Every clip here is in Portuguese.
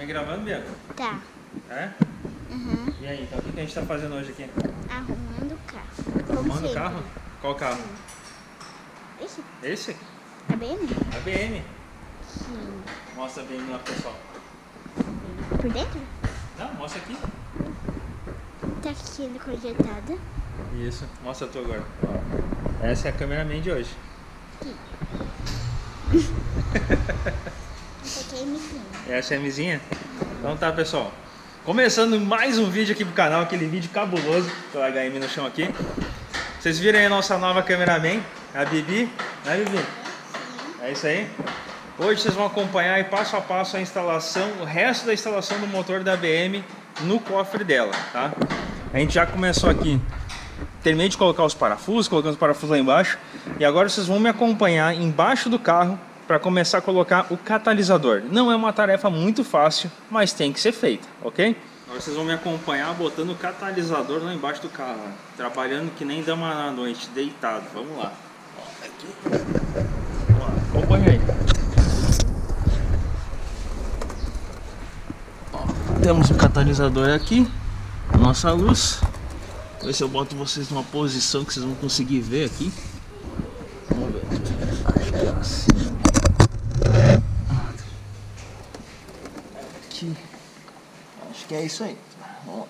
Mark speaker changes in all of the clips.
Speaker 1: gravando, Bianca?
Speaker 2: Tá.
Speaker 1: É?
Speaker 2: Uhum.
Speaker 1: E aí, então o que a gente tá fazendo hoje aqui?
Speaker 2: Arrumando o carro.
Speaker 1: Arrumando o carro? Qual carro?
Speaker 2: Esse?
Speaker 1: Esse?
Speaker 2: Tá bem, né?
Speaker 1: A BM.
Speaker 2: Sim.
Speaker 1: Mostra a BM lá, pessoal.
Speaker 2: Por dentro?
Speaker 1: Não, mostra aqui.
Speaker 2: Tá sendo projetada.
Speaker 1: Isso. Mostra tu agora. Essa é a cameraman de hoje.
Speaker 2: Essa aqui é a Mizinha.
Speaker 1: Essa é a Mizinha? Então tá, pessoal. Começando mais um vídeo aqui pro canal, aquele vídeo cabuloso. Vou largar a HM no chão aqui. Vocês viram aí a nossa nova cameraman, a Bibi. Né, Bibi? É isso aí. Hoje vocês vão acompanhar aí passo a passo a instalação, o resto da instalação do motor da BM no cofre dela, tá? A gente já começou aqui, terminei de colocar os parafusos, colocando os parafusos lá embaixo. E agora vocês vão me acompanhar embaixo do carro para começar a colocar o catalisador. Não é uma tarefa muito fácil, mas tem que ser feita, ok? Agora vocês vão me acompanhar botando o catalisador lá embaixo do carro, ó. Trabalhando que nem dama na noite, deitado. Vamos lá. Ó, aqui. Vamos lá, acompanha aí. Ó, temos o catalisador aqui, nossa luz. Vou ver se eu boto vocês numa posição que vocês vão conseguir ver aqui. Vamos ver. Acho que é assim. Aqui. Acho que é isso aí. Vamos lá.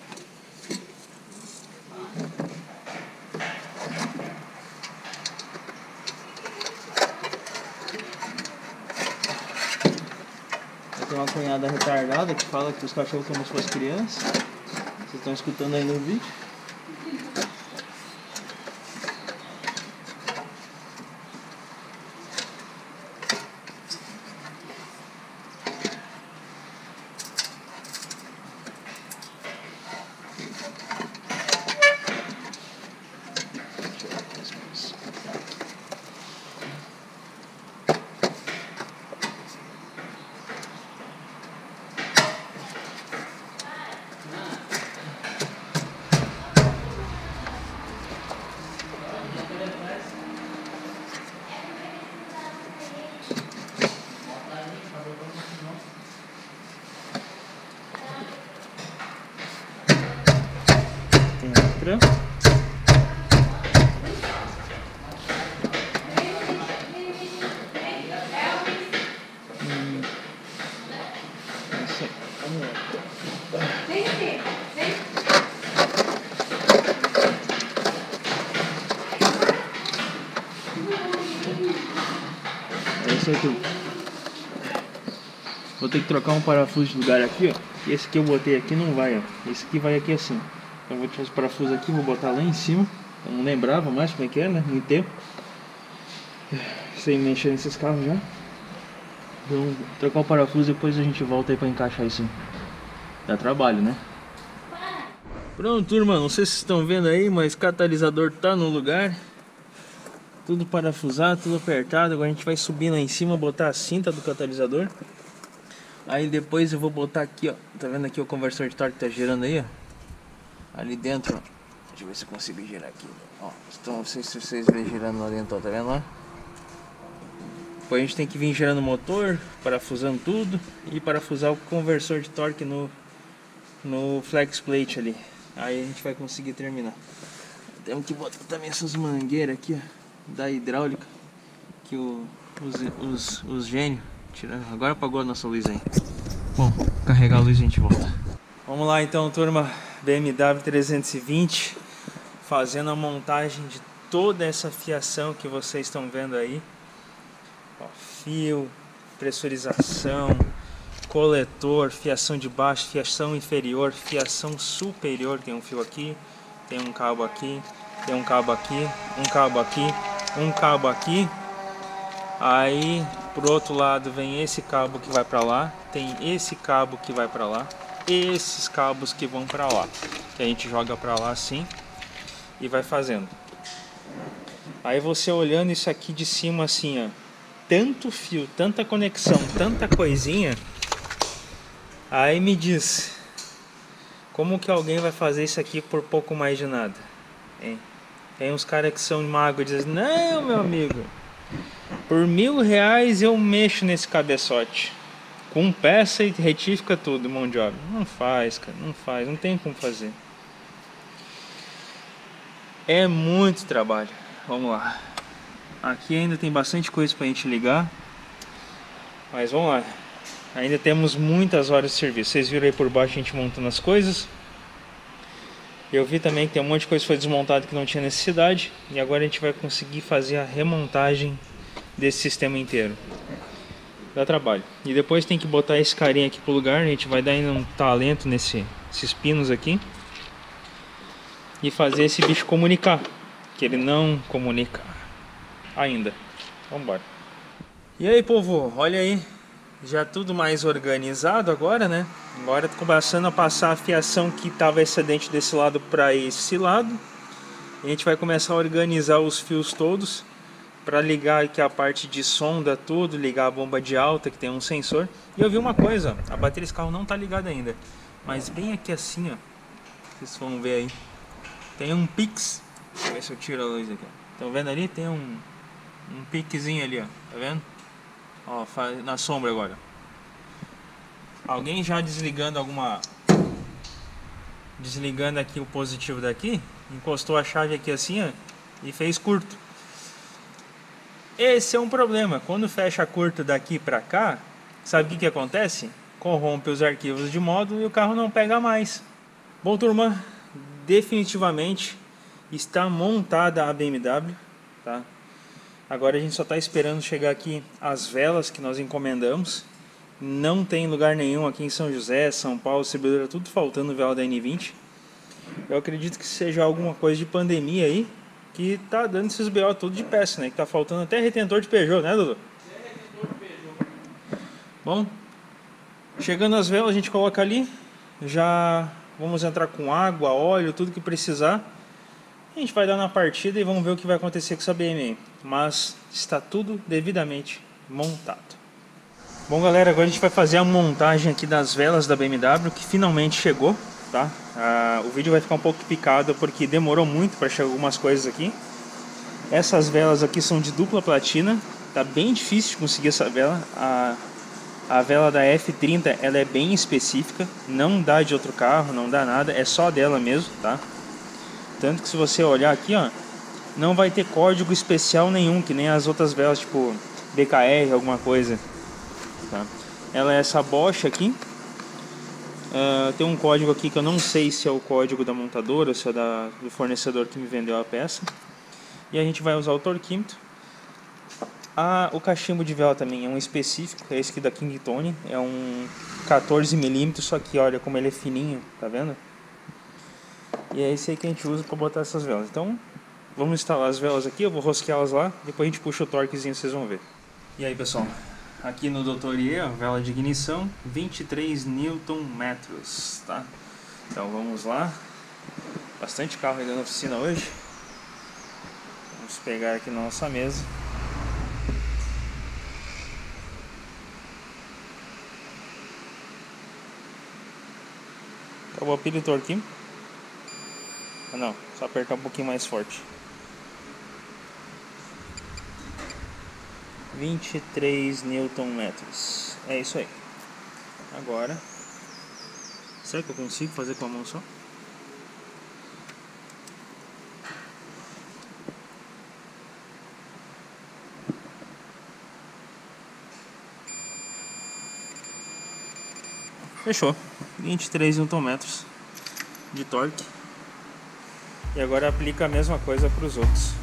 Speaker 1: Eu tenho uma cunhada retardada que fala que os cachorros como se fossem crianças. Vocês estão escutando aí no vídeo. Entra. Isso aí. Vamos lá. É isso aí, tudo. Vou ter que trocar um parafuso de lugar aqui, ó. E esse que eu botei aqui não vai, ó. Esse aqui vai aqui assim. Então vou tirar esse parafuso aqui, vou botar lá em cima. Eu não lembrava mais como é que é, né? Muito tempo. Sem mexer nesses carros já. Vamos trocar o parafuso e depois a gente volta aí pra encaixar isso. Dá trabalho, né? Pronto, turma. Não sei se vocês estão vendo aí, mas o catalisador tá no lugar. Tudo parafusado, tudo apertado. Agora a gente vai subir lá em cima, botar a cinta do catalisador. Aí depois eu vou botar aqui, ó. Tá vendo aqui o conversor de torque que tá girando aí, ó? Ali dentro, ó. Deixa eu ver se eu consigo girar aqui. Ó, então não sei se vocês veem girando lá dentro, ó. Tá vendo lá? Depois a gente tem que vir girando o motor, parafusando tudo. E parafusar o conversor de torque no flex plate ali. Aí a gente vai conseguir terminar. Temos que botar também essas mangueiras aqui, ó. Da hidráulica. Que os gênios tiraram. Agora apagou a nossa luz aí. Bom, carregar a luz e a gente volta. Vamos lá então, turma. BMW 320. Fazendo a montagem de toda essa fiação que vocês estão vendo aí. Ó, fio, pressurização, coletor, fiação de baixo, fiação inferior, fiação superior. Tem um fio aqui, tem um cabo aqui, tem um cabo aqui, um cabo aqui, um cabo aqui. Aí pro outro lado vem esse cabo que vai para lá, tem esse cabo que vai para lá, esses cabos que vão para lá, que a gente joga para lá assim e vai fazendo. Aí você olhando isso aqui de cima assim, ó, tanto fio, tanta conexão, tanta coisinha. Aí me diz, como que alguém vai fazer isso aqui por pouco mais de nada? Hein? Tem uns caras que são magos e dizem, não, meu amigo, por R$1.000 eu mexo nesse cabeçote. com peça e retífica tudo, mão de obra. Não faz, cara, não faz, não tem como fazer. É muito trabalho. Vamos lá. Aqui ainda tem bastante coisa pra gente ligar. Mas vamos lá. Ainda temos muitas horas de serviço. Vocês viram aí por baixo a gente montando as coisas. Eu vi também que tem um monte de coisa que foi desmontada que não tinha necessidade. E agora a gente vai conseguir fazer a remontagem desse sistema inteiro. Dá trabalho. E depois tem que botar esse carinha aqui pro lugar. A gente vai dar ainda um talento nesses pinos aqui. E fazer esse bicho comunicar. Que ele não comunica ainda. Vamos embora. E aí, povo, olha aí. Já tudo mais organizado agora, né? Agora tô começando a passar a fiação que estava excedente desse lado para esse lado. E a gente vai começar a organizar os fios todos para ligar aqui a parte de sonda, tudo, ligar a bomba de alta que tem um sensor. E eu vi uma coisa, a bateria desse carro não tá ligada ainda, mas bem aqui assim, ó, vocês vão ver aí, tem um pix. Deixa eu ver se eu tiro a luz aqui. Estão vendo ali? Tem um piquezinho ali, ó, tá vendo? Ó, na sombra agora. Alguém já desligando desligando aqui o positivo daqui, encostou a chave aqui assim, ó, e fez curto. Esse é um problema. Quando fecha curto daqui pra cá, sabe o que acontece? Corrompe os arquivos de módulo e o carro não pega mais. Bom, turma, definitivamente está montada a BMW, tá? Agora a gente só está esperando chegar aqui as velas que nós encomendamos. Não tem lugar nenhum aqui em São José, São Paulo, Distribuidora, tudo faltando vela da N20. Eu acredito que seja alguma coisa de pandemia aí, que tá dando esses BO tudo de peça, né? Que tá faltando até retentor de Peugeot, né, Dudu? Bom, chegando as velas a gente coloca ali. Já vamos entrar com água, óleo, tudo que precisar. A gente vai dar na partida e vamos ver o que vai acontecer com essa BM aí. Mas está tudo devidamente montado. Bom, galera, agora a gente vai fazer a montagem aqui das velas da BMW, que finalmente chegou, tá? O vídeo vai ficar um pouco picado porque demorou muito para chegar algumas coisas aqui. Essas velas aqui são de dupla platina, tá bem difícil de conseguir essa vela. A vela da F30 ela é bem específica, não dá de outro carro, não dá nada, é só dela mesmo, tá? Tanto que se você olhar aqui, ó, não vai ter código especial nenhum, que nem as outras velas, tipo BKR, alguma coisa, tá? Ela é essa Bosch aqui. Tem um código aqui que eu não sei se é o código da montadora ou se é do fornecedor que me vendeu a peça. E a gente vai usar o torquímetro. O cachimbo de vela também é um específico, é esse aqui da Kingtone, é um 14 mm, só que olha como ele é fininho, tá vendo? E é esse aí que a gente usa para botar essas velas. Então, vamos instalar as velas aqui, eu vou rosqueá-las lá, depois a gente puxa o torquezinho, vocês vão ver. E aí, pessoal, aqui no Dr. IE, vela de ignição, 23 Nm, tá? Então vamos lá. Bastante carro aí na oficina hoje. Vamos pegar aqui na nossa mesa. Acabou a pilha e torquinho. Não, só apertar um pouquinho mais forte. 23 Nm. É isso aí. Agora, será que eu consigo fazer com a mão só? Fechou. 23 Nm de torque. E agora aplica a mesma coisa para os outros.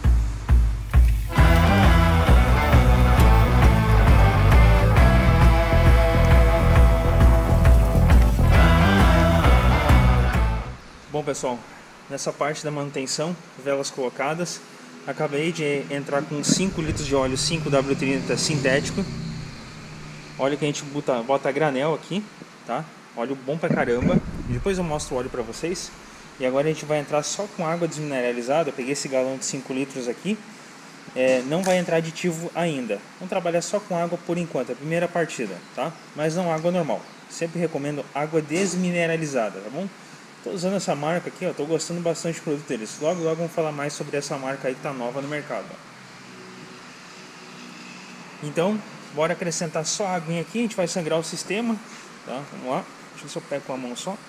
Speaker 1: Bom, pessoal, nessa parte da manutenção, velas colocadas, acabei de entrar com 5 litros de óleo 5W30 sintético. Óleo que a gente bota a granel aqui, tá? Óleo bom pra caramba. Depois eu mostro o óleo pra vocês. E agora a gente vai entrar só com água desmineralizada. Eu peguei esse galão de 5 litros aqui. Não vai entrar aditivo ainda. Vamos trabalhar só com água por enquanto, a primeira partida, tá? Mas não água normal. Sempre recomendo água desmineralizada, tá bom? Tô usando essa marca aqui, ó. Tô gostando bastante do produto deles. Logo, logo vamos falar mais sobre essa marca aí que tá nova no mercado, ó. Então, Bora acrescentar só a aguinha aqui, a gente vai sangrar o sistema, tá? Vamos lá, deixa eu ver se eu pego com a mão só.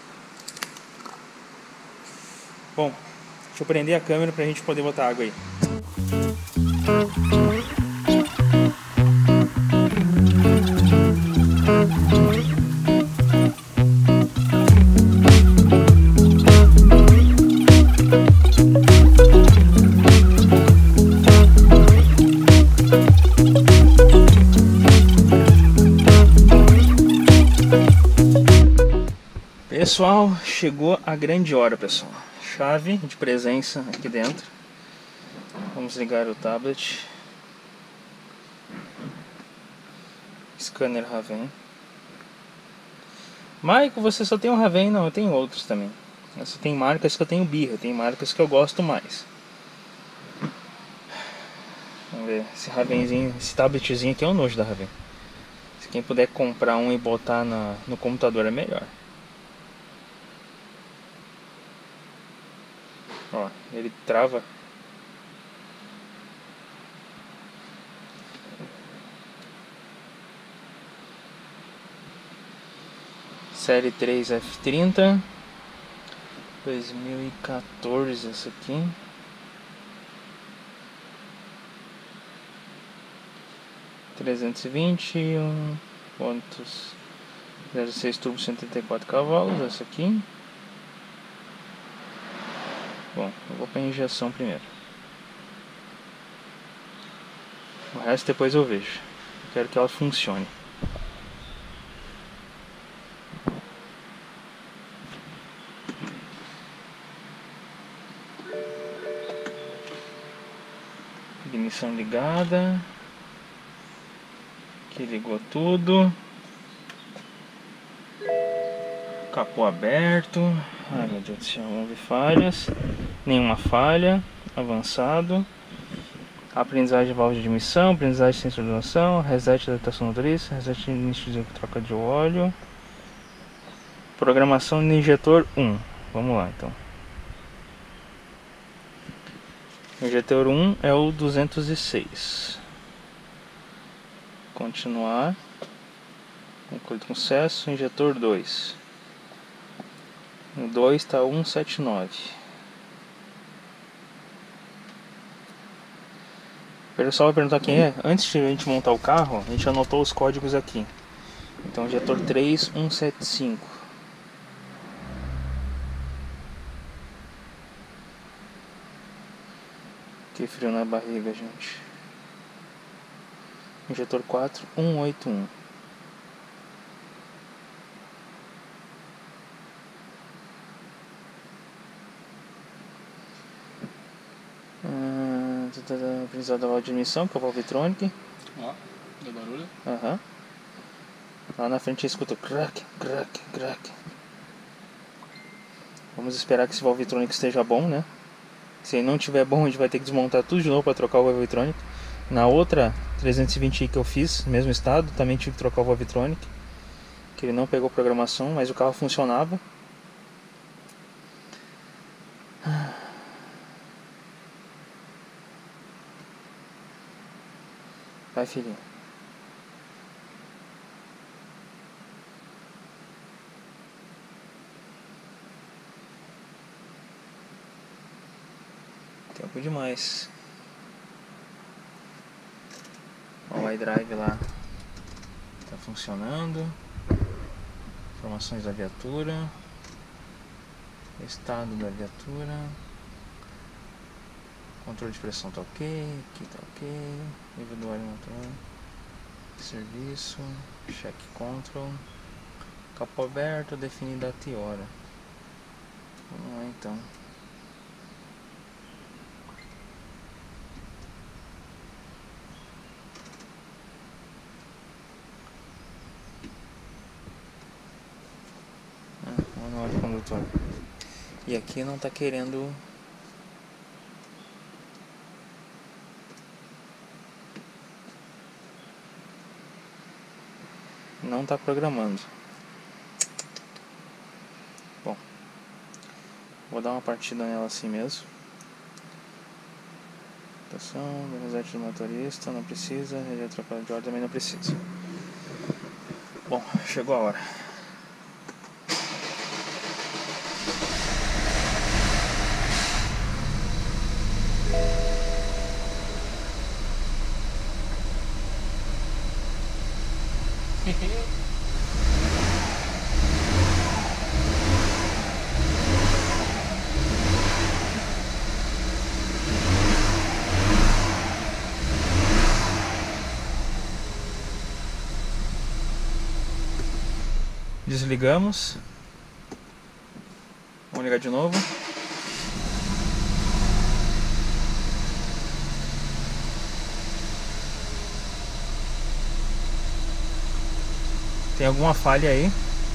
Speaker 1: Bom, deixa eu prender a câmera pra gente poder botar água aí. Pessoal, chegou a grande hora, pessoal. Chave de presença aqui dentro. Vamos ligar o tablet. Scanner Raven. Maico, você só tem um Raven? Não, eu tenho outros também. Essa tem marcas que eu tenho birra, tem marcas que eu gosto mais. Vamos ver, esse Ravenzinho, esse tabletzinho aqui é o nojo da Raven. Se quem puder comprar um e botar no computador é melhor. Ó, ele trava. Série 3 F30 2014 essa aqui. .06 turbo 134 cavalos, essa aqui. Bom, eu vou para injeção primeiro. O resto depois eu vejo. Eu quero que ela funcione. Ignição ligada. Aqui ligou tudo. Capô aberto. Ai meu Deus do céu, vamos ver falhas. Nenhuma falha. Avançado. Aprendizagem de válvula de admissão, aprendizagem de sensor de ação, reset da adaptação motorista, reset de início de troca de óleo. Programação de injetor 1. Vamos lá então. O injetor 1 é o 206. Continuar. Concluído com sucesso. Injetor 2. O 2 está 179. O pessoal vai perguntar quem é. Antes de a gente montar o carro, a gente anotou os códigos aqui. Então, injetor 3, 175. Que frio na barriga, gente. Injetor 4, 181. Aprendizado da válvula de admissão, que é o Valvetronic.
Speaker 3: Ó, deu barulho.
Speaker 1: Aham. Lá na frente escuta crack, crack, crack. Vamos esperar que esse Valvetronic esteja bom, né? Se ele não estiver bom, a gente vai ter que desmontar tudo de novo para trocar o Valvetronic. Na outra 320i que eu fiz, mesmo estado, também tive que trocar o Valvetronic, que ele não pegou programação, mas o carro funcionava. Vai, filhinho. Tempo demais. O iDrive lá tá funcionando. Informações da viatura. Estado da viatura. Controle de pressão tá ok. Aqui tá ok. Nível do óleo motor. Serviço. Check control. Capô aberto. Definir data e hora. Vamos lá então. Manual de condutor. E aqui não tá querendo. Não tá programando. Bom, vou dar uma partida nela assim mesmo. Proteção, reset do motorista, não precisa. Eletrocala de ordem também não precisa. Bom, chegou a hora. Desligamos. Vamos ligar de novo. Tem alguma falha aí.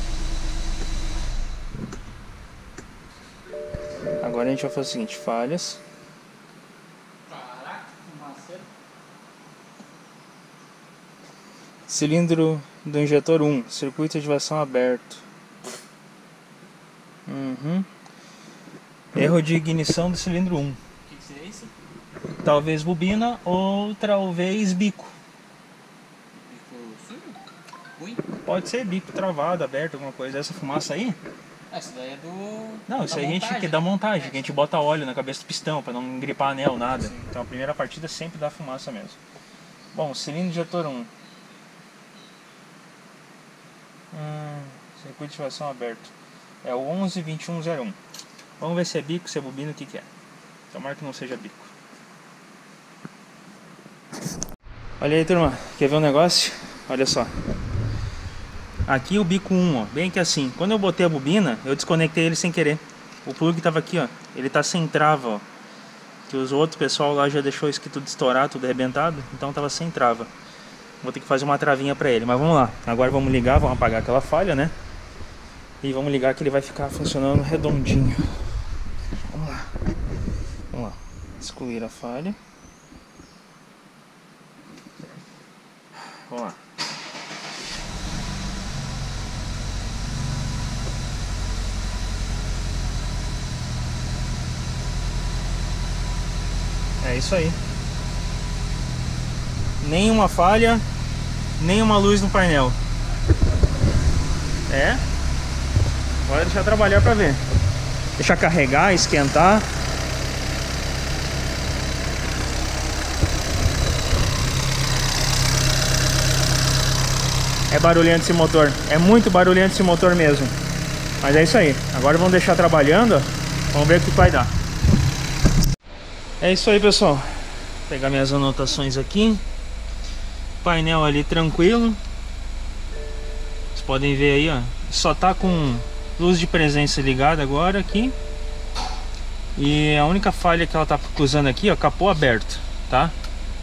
Speaker 1: Agora a gente vai fazer o seguinte, falhas.
Speaker 3: Caraca, fumaceiro.
Speaker 1: Cilindro do injetor 1, circuito de ativação aberto. Erro de ignição do cilindro 1.
Speaker 3: O que seria isso?
Speaker 1: Talvez bobina ou talvez bico.
Speaker 3: Bico sujo? Ruim?
Speaker 1: Pode ser bico travado, aberto, alguma coisa. Essa fumaça aí?
Speaker 3: Essa daí é do...
Speaker 1: Não, isso aí a gente que dá montagem, que a gente bota óleo na cabeça do pistão para não gripar anel, nada.
Speaker 3: Sim.
Speaker 1: Então a primeira partida sempre dá fumaça mesmo. Bom, cilindro injetor 1. Circuito de ativação aberto. É o 112101. Vamos ver se é bico, se é bobina, o que é. Tomara que não seja bico. Olha aí, turma. Quer ver um negócio? Olha só. Aqui o bico 1, ó. Bem que assim. Quando eu botei a bobina, eu desconectei ele sem querer. O plug tava aqui, ó. Ele tá sem trava, ó. Que os outros pessoal lá já deixou isso aqui tudo estourar, tudo arrebentado. Então tava sem trava. Vou ter que fazer uma travinha pra ele. Mas vamos lá. Agora vamos ligar, vamos apagar aquela falha, né? E vamos ligar que ele vai ficar funcionando redondinho. Vamos lá. Vamos lá. Excluir a falha. Vamos lá. É isso aí. Nenhuma falha, nenhuma luz no painel. É. Agora deixar trabalhar pra ver. Deixar carregar, esquentar. É barulhento esse motor. É muito barulhento esse motor mesmo. Mas é isso aí. Agora vamos deixar trabalhando. Vamos ver o que vai dar. É isso aí, pessoal. Vou pegar minhas anotações aqui. Painel ali tranquilo. Vocês podem ver aí, ó. Só tá com luz de presença ligada agora aqui. E a única falha que ela tá usando aqui, ó, capô aberto, tá?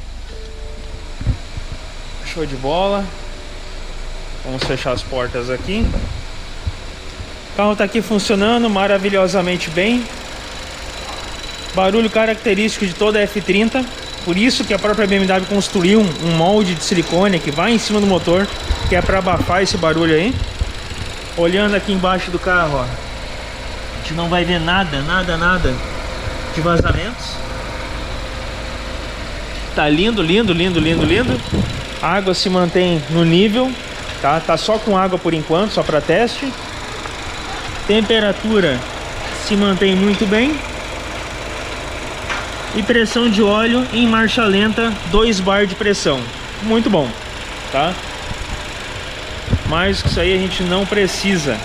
Speaker 1: Show de bola. Vamos fechar as portas aqui. O carro tá aqui funcionando maravilhosamente bem. Barulho característico de toda a F30. Por isso que a própria BMW construiu um molde de silicone que vai em cima do motor, que é para abafar esse barulho aí. Olhando aqui embaixo do carro, ó, a gente não vai ver nada de vazamentos. Tá lindo, lindo, lindo, lindo, lindo. A água se mantém no nível, tá? Tá só com água por enquanto, só para teste. Temperatura se mantém muito bem. E pressão de óleo em marcha lenta, 2 bar de pressão. Muito bom, tá? Mais que isso aí a gente não precisa.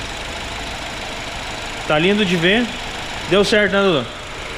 Speaker 1: Tá lindo de ver. Deu certo, né, Dudu?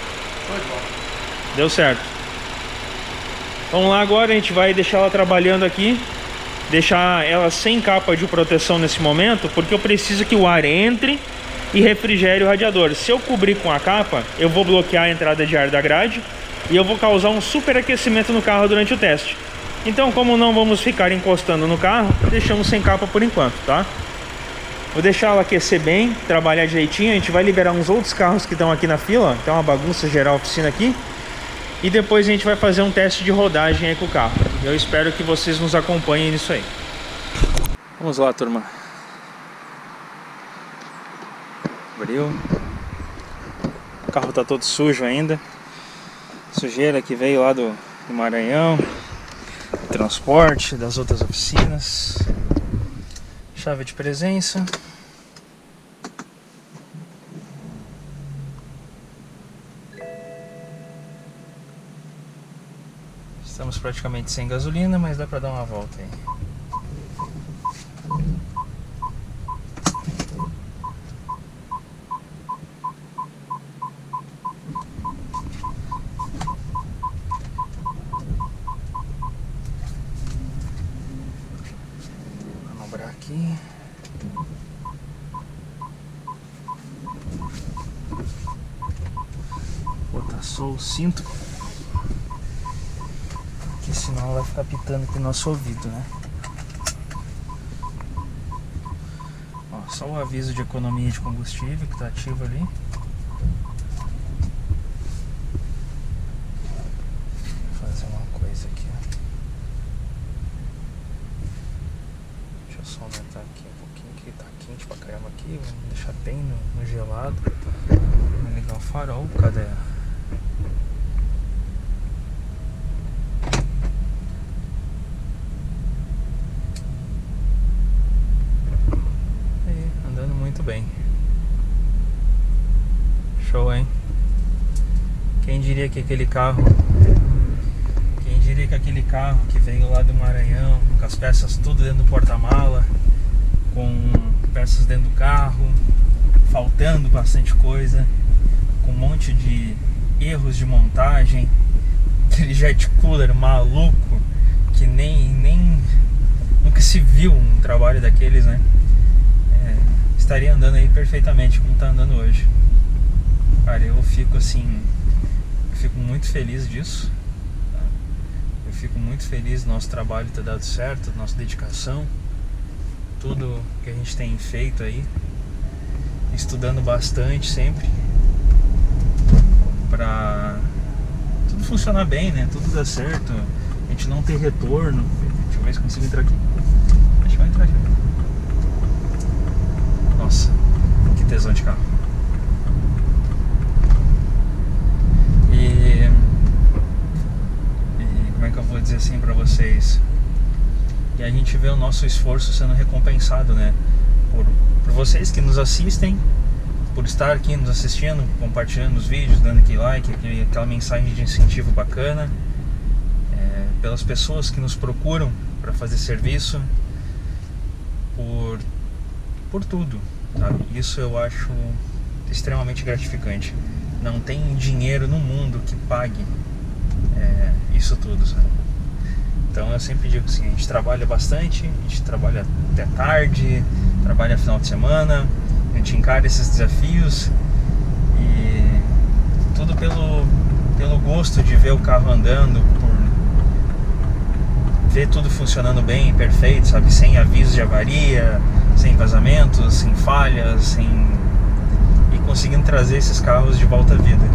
Speaker 1: Deu certo. Vamos lá agora, a gente vai deixar ela trabalhando aqui. Deixar ela sem capa de proteção nesse momento, porque eu preciso que o ar entre e refrigere o radiador. Se eu cobrir com a capa, eu vou bloquear a entrada de ar da grade e eu vou causar um superaquecimento no carro durante o teste. Então, como não vamos ficar encostando no carro, deixamos sem capa por enquanto, tá? Vou deixar ela aquecer bem, trabalhar direitinho. A gente vai liberar uns outros carros que estão aqui na fila. Tem uma bagunça geral a oficina aqui. E depois a gente vai fazer um teste de rodagem aí com o carro. Eu espero que vocês nos acompanhem nisso aí. Vamos lá, turma. Abriu. O carro tá todo sujo ainda. Sujeira que veio lá do Maranhão, transporte das outras oficinas, chave de presença. Estamos praticamente sem gasolina, mas dá pra dar uma volta aí. Manobrar aqui. Botar só o cinto, que senão vai ficar pitando aqui no nosso ouvido, né? Ó, só o aviso de economia de combustível que tá ativo ali. Vou fazer uma coisa aqui, ó. Deixa eu só aumentar aqui um pouquinho, que tá quente pra caramba aqui. Vamos deixar bem no gelado. Vou ligar o farol, cadê? Bem, show, hein? Quem diria que aquele carro que veio lá do Maranhão, com as peças tudo dentro do porta-mala, com peças dentro do carro, faltando bastante coisa, com um monte de erros de montagem, aquele jet cooler maluco que nem nunca se viu um trabalho daqueles, né? Estaria andando aí perfeitamente como tá andando hoje. Cara, eu fico assim, muito feliz disso, tá? Eu fico muito feliz do nosso trabalho ter dado certo, da nossa dedicação, tudo que a gente tem feito aí, estudando bastante sempre, pra tudo funcionar bem, né? Tudo dar certo, a gente não ter retorno. Deixa eu ver se consigo entrar aqui. Acho que vai entrar aqui. Nossa, que tesão de carro. E como é que eu vou dizer assim pra vocês? E a gente vê o nosso esforço sendo recompensado, né? Por vocês que nos assistem, por estar aqui nos assistindo, compartilhando os vídeos, dando aquele like, aquela mensagem de incentivo bacana, pelas pessoas que nos procuram para fazer serviço, por tudo, sabe? Isso eu acho extremamente gratificante. Não tem dinheiro no mundo que pague isso tudo, sabe? Então eu sempre digo assim, a gente trabalha bastante, a gente trabalha até tarde, trabalha final de semana, a gente encara esses desafios e tudo pelo gosto de ver o carro andando, por ver tudo funcionando bem, perfeito, sabe? Sem aviso de avaria, sem vazamentos, sem falhas, e conseguindo trazer esses carros de volta à vida.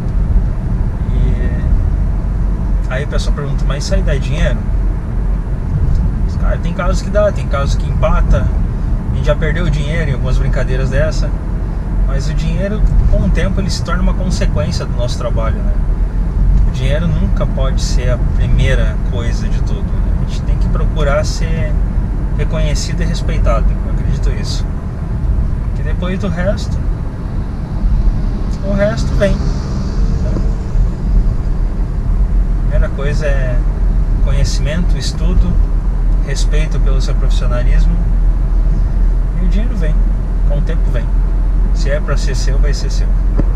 Speaker 1: E aí o pessoal pergunta, mas isso aí dá dinheiro? Cara, tem casos que dá, tem casos que empata. A gente já perdeu dinheiro em algumas brincadeiras dessa, mas o dinheiro, com o tempo, ele se torna uma consequência do nosso trabalho, né? O dinheiro nunca pode ser a primeira coisa de tudo, né? A gente tem que procurar ser reconhecido e respeitado, eu acredito nisso. Que depois do resto, o resto vem, né? A primeira coisa é conhecimento, estudo, respeito pelo seu profissionalismo, e o dinheiro vem, com o tempo vem. Se é para ser seu, vai ser seu.